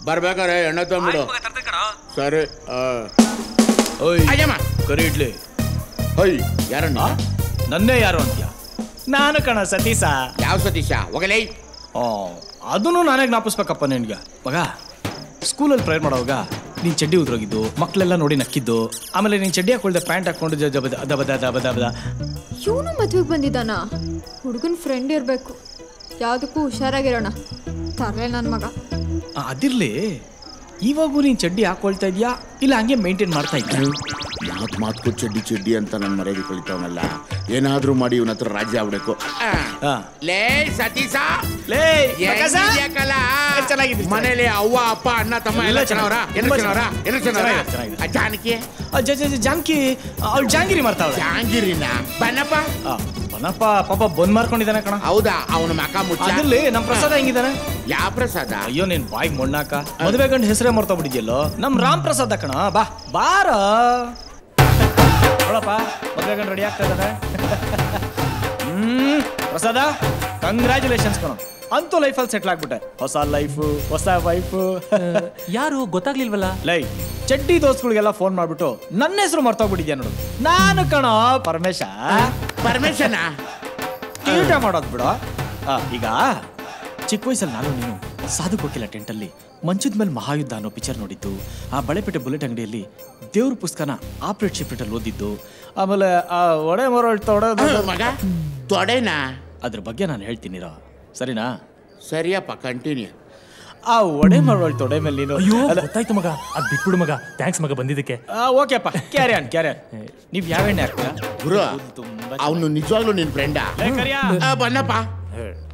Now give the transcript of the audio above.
ಬರ್ಬೇಕಾರೆ ಎಣ್ಣೆ ತಂದ್ಬಿಡು. ಸರಿ. ಅಯ್ಯಮ್ಮ ಕರಿ ಇಡ್ಲಿ. ಅಯ್ಯ ಯಾರಣ್ಣ? ನನ್ನೇ ಯಾರು ಅಂತ್ಯ? ನಾನು ಕಣ ಸತೀಶ. ಯಾವ ಸತೀಶ? ಹೋಗಲೇ. ಅದನ್ನು ನಾನೇ ಜ್ಞಾಪಿಸ್ಬೇಕಪ್ಪ ನಿನ್ಗೆ. ಮಗ ಸ್ಕೂಲಲ್ಲಿ ಪ್ರೇಯರ್ ಮಾಡೋವಾಗ ನೀನು ಚಡ್ಡಿ ಉದ್ರೋಗಿದ್ದು, ಮಕ್ಕಳೆಲ್ಲ ನೋಡಿ ನಕ್ಕಿದ್ದು, ಆಮೇಲೆ ನೀನು ಚಡ್ಡಿ ಹಾಕೊಳ್ದೆ ಪ್ಯಾಂಟ್ ಹಾಕೊಂಡು ದಬದ. ಇವನು ಮದುವೆಗೆ ಬಂದಿದ್ದಾನ? ಹುಡುಗನ ಫ್ರೆಂಡ್ ಇರಬೇಕು. ಯಾವುದಕ್ಕೂ ಹುಷಾರಾಗಿರೋಣ. ತರಲೆ ನನ್ನ ಮಗ. ಅದಿರ್ಲಿ, ಇವಾಗೂ ನೀನು ಚಡ್ಡಿ ಹಾಕೊಳ್ತಾ ಇದೆಯಾ ಇಲ್ಲ ಹಂಗೆ ಮೇಂಟೈನ್ ಮಾಡ್ತಾ ಇದ್ಯಾ? ಮಾತು ಚಡ್ಡಿ ಅಂತ ನನ್ನ ಮರ್ಯಾದೆ ಕಳಿತಾವನಲ್ಲ. ಏನಾದ್ರೂ ಮಾಡಿ ಇವನ ಹತ್ರ ರಾಜ್ಯ ಆಗ್ಬೇಕು. ಲೇ ಸತೀಶ, ಲೇ ಚೆನ್ನಾಗಿದೆ. ಮನೇಲಿ ಅವ್ವ ಅಪ್ಪ ಅಣ್ಣ ತಮ್ಮ ಎಲ್ಲ ಚೆನ್ನಾವ್ರ? ಜಾನಕಿ ಜಾನಕಿ ಅವಳು ಜಾಂಗಿರಿ ಮಾಡ್ತಾವ. ಜಾಂಗಿರಿನ ಬನ್ನಪ್ಪ ಪಾಪ ಬಂದ್ ಮಾರ್ಕೊಂಡಿದ್ದಾನೆ ಕಣ. ಹೌದಾ? ಅವನ ಮಕ ಮುಚ್ಚಲ್ಲಿ ನಮ್ ಪ್ರಸಾದ ಹೆಂಗಿದಾನೆ? ಯಾವ ಪ್ರಸಾದ? ಅಯ್ಯೋ ನೀನ್ ಬಾಯಿಗೆ ಮೊಣ್ಣಾಕ ಮದುವೆ ಗಂಡು ಹೆಸರೇ ಮರ್ತಾ ಬಿಟ್ಟಿದ್ಯಲ್ಲೋ. ನಮ್ ರಾಮ್ ಪ್ರಸಾದ ಕಣ. ಬಾ ಬಾರ ನೋಡಪ್ಪ, ಮದುವೆ ಗಂಡು ರೆಡಿ ಆಗ್ತಾ ಇದ್ದಾರೆ. ಪ್ರಸಾದ ಕಂಗ್ರ್ಯಾಚುಲೇಷನ್ಸ್ ಕಣ. ಅಂತೂ ಲೈಫಲ್ಲಿ ಸೆಟ್ಲ್ ಆಗ್ಬಿಟ್ಟೆ. ಹೊಸ ಲೈಫು, ಹೊಸ ವೈಫು. ಯಾರು ಗೊತ್ತಾಗ್ಲಿಲ್ವಲ್ಲ? ಲೈ ಚಡ್ಡಿ ದೋಸ್ತ್ಗಳಿಗೆಲ್ಲ ಫೋನ್ ಮಾಡ್ಬಿಟ್ಟು ನನ್ನ ಹೆಸರು ಮರ್ತೋಗ್ಬಿಟ್ಟಿದ್ಯಾ ನೋಡು. ನಾನು ಕಣ ಪರಮೇಶ. ಪರಮೇಶನ ಊಟ ಮಾಡೋದು ಬಿಡು. ಈಗ ಚಿಕ್ಕ ವಯಸ್ಸಲ್ಲಿ ನಾನು ನೀನು ಸಾಧು ಕೋಕಿಲ ಟೆಂಟಲ್ಲಿ ಮಂಚದ ಮೇಲೆ ಮಹಾಯುದ್ಧ ಅನ್ನೋ ಪಿಕ್ಚರ್ ನೋಡಿದ್ದು, ಆ ಬಳೆಪೇಟೆ ಬುಲೆಟ್ ಅಂಗಡಿಯಲ್ಲಿ ದೇವ್ರ ಪುಸ್ತಕನ ಆಪ್ರೇಟ್ ಶಿಫ್ಟಲ್ಲಿ ಓದಿದ್ದು, ಆಮೇಲೆ ಆ ಒಡೆ ಮರಳು ಮಗ ತೊಡೆನಾ, ಅದ್ರ ಬಗ್ಗೆ ನಾನು ಹೇಳ್ತೀನಿರೋ, ಸರಿನಾ? ಸರಿಯಪ್ಪ, ಕಂಟಿನ್ಯೂ. ಆ ಒಡೆ ಮರಳು ತೊಡೆ ಮೇಲೆ ನೀನು. ಗೊತ್ತಾಯ್ತು ಮಗ, ಅದು ಬಿಟ್ಬಿಡು ಮಗ. ಥ್ಯಾಂಕ್ಸ್ ಮಗ ಬಂದಿದ್ದಕ್ಕೆ. ಓಕೆಪ್ಪ, ಕ್ಯಾರಿ ಆನ್. ನೀವು ಯಾವ ಎಣ್ಣೆ ಹಾಕ್ತೀರಾ? ಗುರು, ಅವನು ನಿಜವಾಗ್ಲೂ ನಿನ್ ಫ್ರೆಂಡಾ? ಕರಿಯಾ ಬನ್ನಪ್ಪ.